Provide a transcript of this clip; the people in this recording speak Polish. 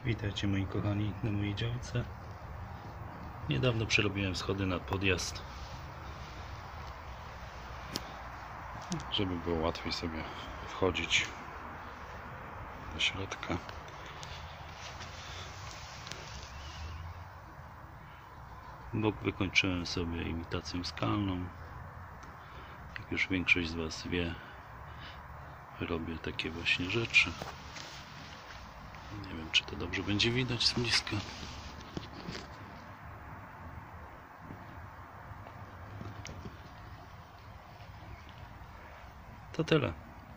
Witajcie moi kochani na mojej działce. Niedawno przerobiłem schody na podjazd, żeby było łatwiej sobie wchodzić do środka. Bok wykończyłem sobie imitacją skalną. Jak już większość z Was wie, robię takie właśnie rzeczy. Nie wiem, czy to dobrze będzie widać z bliska. To tyle.